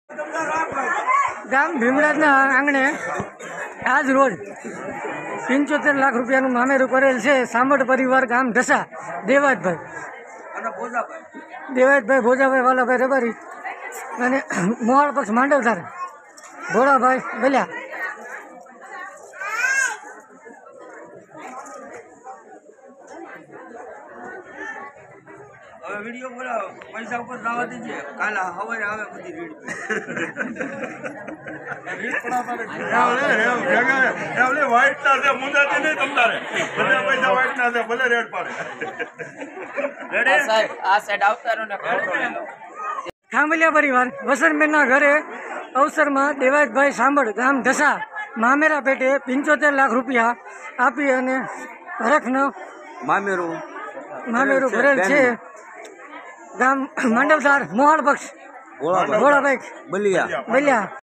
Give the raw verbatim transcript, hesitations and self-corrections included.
ગામ ભીમરાજના આંગણે આજ રોજ પંચોતેર લાખ રૂપિયાનું મામેરું કરેલ છે. સાંભળ પરિવાર ગામ ઢસા દેવાજભાઈ દેવાજભાઈ ભોજાભાઈ વાલાભાઈ રબારી અને મોહાળ પક્ષ માંડવધાર ભોળાભાઈ બલ્યા. હવે વિડીયો બોલાવો, પૈસા ઉપર લાવવા દીજે. કાલે સવારે આવે બધી રીડ ખાંભલિયા પરિવાર વસંતબેનના ઘરે અવસરમાં દેવાજભાઈ સાંભળ ગામ ઢસા મામેરા પેટે પંચોતેર લાખ રૂપિયા આપી અને હરખનો મામેરું મામેરું ભરેલ છે. ગામ માંડવધાર મોહાળ પક્ષ ભોળાભાઈ બલિયા બલ્યા.